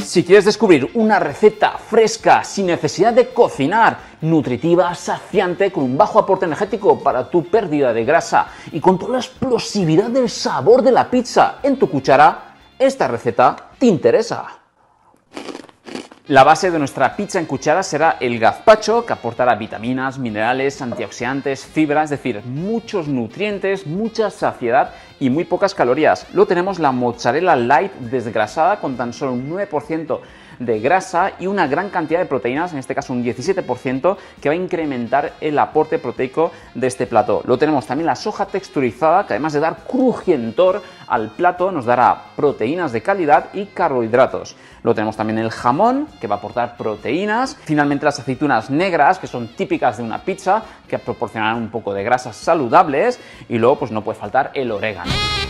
Si quieres descubrir una receta fresca, sin necesidad de cocinar, nutritiva, saciante, con un bajo aporte energético para tu pérdida de grasa y con toda la explosividad del sabor de la pizza en tu cuchara, esta receta te interesa. La base de nuestra pizza en cuchara será el gazpacho, que aportará vitaminas, minerales, antioxidantes, fibra, es decir, muchos nutrientes, mucha saciedad y muy pocas calorías. Luego tenemos la mozzarella light desgrasada con tan solo un 9% de grasa y una gran cantidad de proteínas, en este caso un 17%, que va a incrementar el aporte proteico de este plato. Luego tenemos también la soja texturizada, que además de dar crujientor al plato, nos dará proteínas de calidad y carbohidratos. Luego tenemos también el jamón, que va a aportar proteínas. Finalmente las aceitunas negras, que son típicas de una pizza, que proporcionarán un poco de grasas saludables. Y luego pues no puede faltar el orégano.